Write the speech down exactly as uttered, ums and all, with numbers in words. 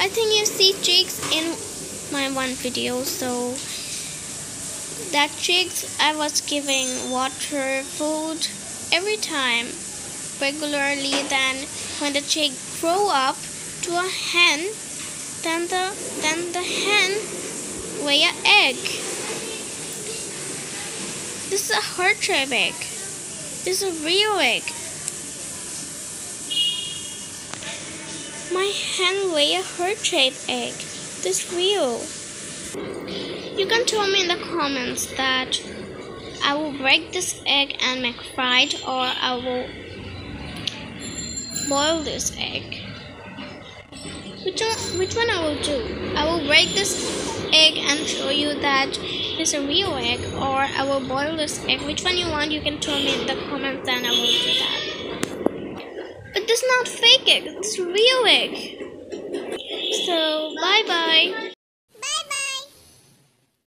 I think you see chicks in my one video, so that chicks I was giving water, food every time regularly. Then when the chick grow up to a hen, then the then the hen lay an egg. This is a heart-shaped egg. This is a real egg. My hen lay a heart-shaped egg. This is real. You can tell me in the comments that I will break this egg and make fried, or I will boil this egg. Which one, which one I will do? I will break this egg and show you that it's a real egg, or I will boil this egg. Which one you want, you can tell me in the comments, then I will do that. But this is not fake egg, it's real egg.